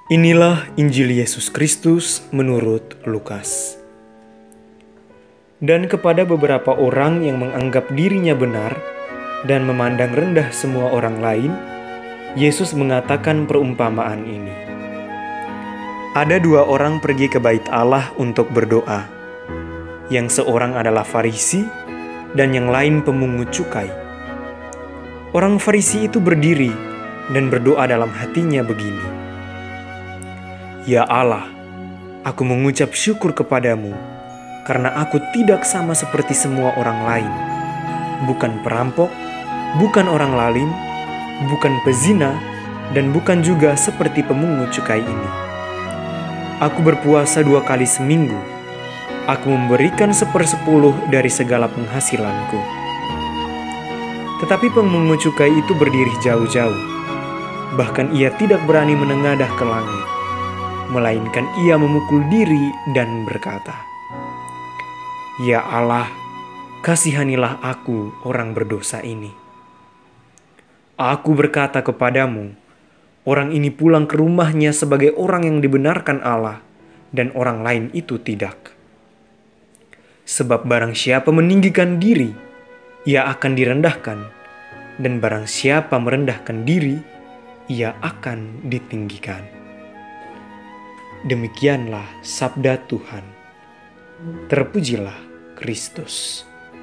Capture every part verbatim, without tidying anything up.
Inilah Injil Yesus Kristus menurut Lukas. Dan kepada beberapa orang yang menganggap dirinya benar dan memandang rendah semua orang lain, Yesus mengatakan perumpamaan ini. Ada dua orang pergi ke bait Allah untuk berdoa. Yang seorang adalah Farisi dan yang lain pemungut cukai. Orang Farisi itu berdiri dan berdoa dalam hatinya begini. Ya Allah, aku mengucap syukur kepadamu karena aku tidak sama seperti semua orang lain. Bukan perampok, bukan orang lalim, bukan pezina, dan bukan juga seperti pemungut cukai ini. Aku berpuasa dua kali seminggu. Aku memberikan sepersepuluh dari segala penghasilanku. Tetapi pemungut cukai itu berdiri jauh-jauh. Bahkan ia tidak berani menengadah ke langit, melainkan ia memukul diri dan berkata, Ya Allah, kasihanilah aku orang berdosa ini. Aku berkata kepadamu, orang ini pulang ke rumahnya sebagai orang yang dibenarkan Allah, dan orang lain itu tidak. Sebab barang siapa meninggikan diri, ia akan direndahkan, dan barang siapa merendahkan diri, ia akan ditinggikan. Demikianlah sabda Tuhan. Terpujilah Kristus.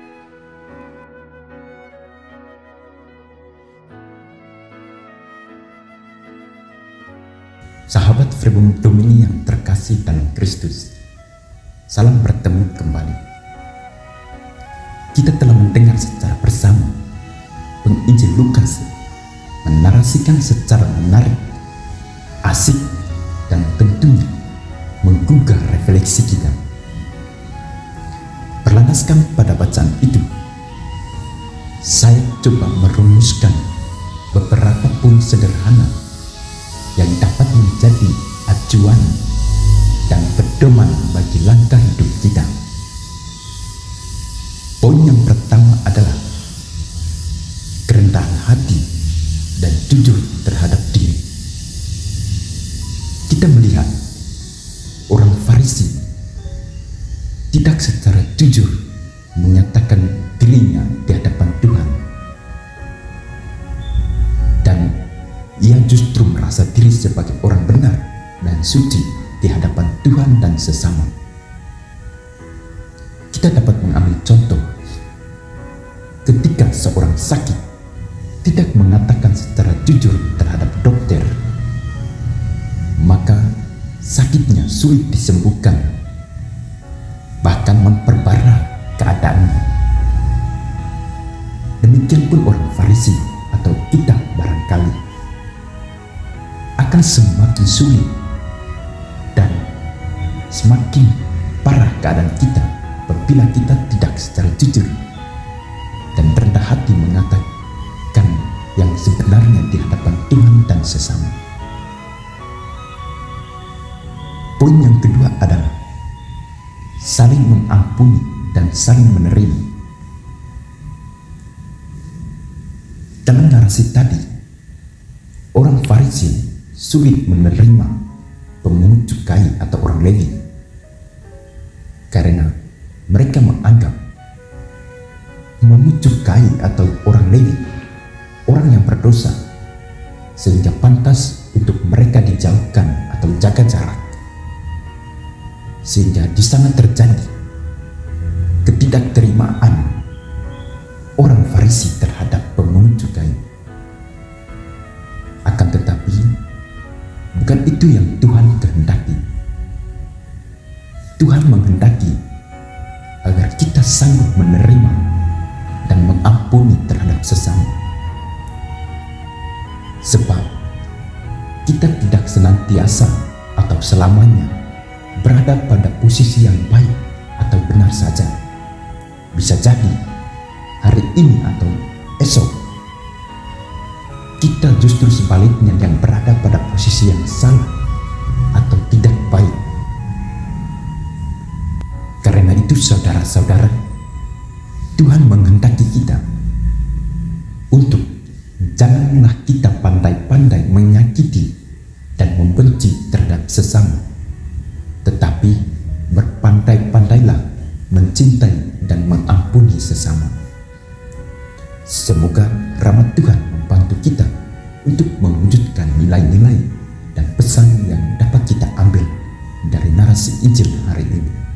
Sahabat Verbum Domini yang terkasih dalam Kristus, salam bertemu kembali. Kita telah mendengar secara bersama penginjil Lukas menarasikan secara menarik, asik, dan tentunya menggugah refleksi kita. Berlandaskan pada bacaan itu, saya coba merumuskan beberapa poin sederhana yang dapat menjadi acuan dan pedoman bagi langkah hidup kita. Poin yang pertama adalah kerendahan hati dan jujur terhadap diri. Kita melihat orang Farisi tidak secara jujur menyatakan dirinya di hadapan Tuhan, dan ia justru merasa diri sebagai orang benar dan suci di hadapan Tuhan dan sesama. Kita dapat mengambil contoh ketika seorang sakit tidak mengatakan secara jujur terhadap dokter, maka sakitnya sulit disembuhkan, bahkan memperparah keadaannya. Demikian pun orang Farisi atau kita barangkali akan semakin sulit dan semakin parah keadaan kita apabila kita tidak secara jujur dan rendah hati mengatakan yang sebenarnya di hadapan Tuhan dan sesama. Poin yang kedua adalah saling mengampuni dan saling menerima. Dalam narasi tadi, orang Farisi sulit menerima pemungut cukai atau orang Lewi karena mereka menganggap pemungut cukai atau orang Lewi orang yang berdosa, sehingga pantas untuk mereka dijauhkan atau jaga jarak. Sehingga di sana terjadi ketidakterimaan orang Farisi terhadap pemungut cukai. Akan tetapi bukan itu yang Tuhan kehendaki. Tuhan menghendaki agar kita sanggup menerima dan mengampuni terhadap sesama. Sebab kita tidak senantiasa atau selamanya berada pada posisi yang baik atau benar saja. Bisa jadi hari ini atau esok kita justru sebaliknya yang berada pada posisi yang salah atau tidak baik. Karena itu saudara-saudara, Tuhan menghendaki kita untuk janganlah kita pandai-pandai menyakiti dan membenci terhadap sesama, tetapi berpandai-pandailah mencintai dan mengampuni sesama. Semoga rahmat Tuhan membantu kita untuk mewujudkan nilai-nilai dan pesan yang dapat kita ambil dari narasi Injil hari ini.